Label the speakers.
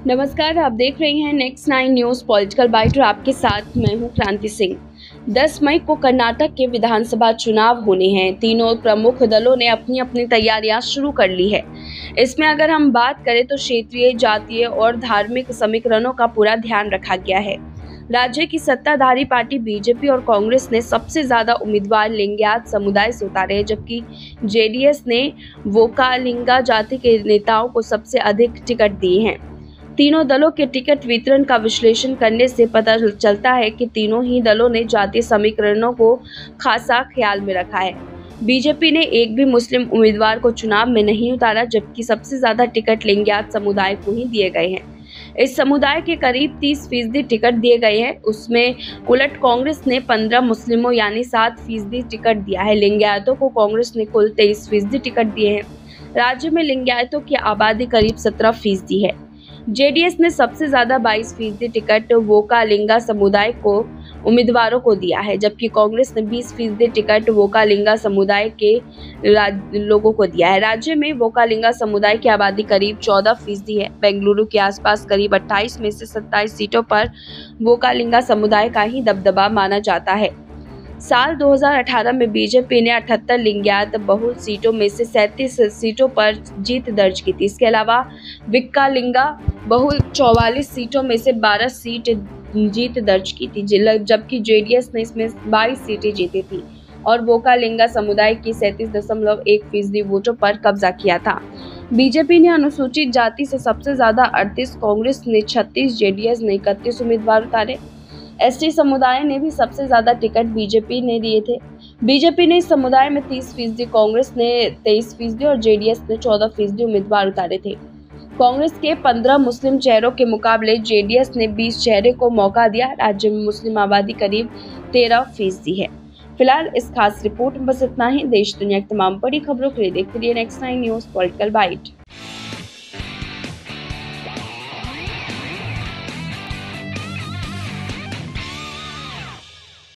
Speaker 1: नमस्कार, आप देख रहे हैं नेक्स्ट 9 न्यूज़ पॉलिटिकल बाइट और आपके साथ मैं हूं क्रांति सिंह। 10 मई को कर्नाटक के विधानसभा चुनाव होने हैं। तीनों प्रमुख दलों ने अपनी अपनी तैयारियां शुरू कर ली है। इसमें अगर हम बात करें तो क्षेत्रीय, जातीय और धार्मिक समीकरणों का पूरा ध्यान रखा गया है। राज्य की सत्ताधारी पार्टी बीजेपी और कांग्रेस ने सबसे ज्यादा उम्मीदवार लिंगायत समुदाय से उतारे हैं, जबकि जेडीएस ने वोकालिंगा जाति के नेताओं को सबसे अधिक टिकट दिए हैं। तीनों दलों के टिकट वितरण का विश्लेषण करने से पता चलता है कि तीनों ही दलों ने जातीय समीकरणों को खासा ख्याल में रखा है। बीजेपी ने एक भी मुस्लिम उम्मीदवार को चुनाव में नहीं उतारा, जबकि सबसे ज्यादा टिकट लिंगायत समुदाय को ही दिए गए हैं। इस समुदाय के करीब 30% टिकट दिए गए हैं। उसमें उलट कांग्रेस ने 15 मुस्लिमों यानी 7% टिकट दिया है। लिंगायतों को कांग्रेस ने कुल 23% टिकट दिए हैं। राज्य में लिंगायतों की आबादी करीब 17% है। जेडीएस ने सबसे ज्यादा 22% टिकट वोकालिंगा समुदाय को उम्मीदवारों को दिया है, जबकि कांग्रेस ने 20% टिकट वोकालिंगा समुदाय के लोगों को दिया है। राज्य में वोकालिंगा समुदाय की आबादी करीब 14% है। बेंगलुरु के आसपास करीब 28 में से 27 सीटों पर वोकालिंगा समुदाय का ही दबदबा माना जाता है। साल 2018 में बीजेपी ने 78 लिंगायत बहुल सीटों में से 37 सीटों पर जीत दर्ज की थी। इसके अलावा विक्कालिंगा बहुल 44 सीटों में से 12 सीट जीत दर्ज की थी, जबकि जेडीएस ने इसमें 22 सीटें जीती थी और वोकालिंगा समुदाय की 37.1% वोटों पर कब्जा किया था। बीजेपी ने अनुसूचित जाति से सबसे ज्यादा 38, कांग्रेस ने 36, जेडीएस ने 31 उम्मीदवार उतारे। एसटी समुदाय ने भी सबसे ज्यादा टिकट बीजेपी ने दिए थे। बीजेपी ने इस समुदाय में 30%, कांग्रेस ने 23% और जेडीएस ने 14% उम्मीदवार उतारे थे। कांग्रेस के 15 मुस्लिम चेहरों के मुकाबले जेडीएस ने 20 चेहरे को मौका दिया। राज्य में मुस्लिम आबादी करीब 13% है। फिलहाल इस खास रिपोर्ट में बस इतना ही। देश दुनिया की तमाम बड़ी खबरों के लिए देखते रहिए नेक्स्ट 9 न्यूज़ पॉलिटिकल बाइट।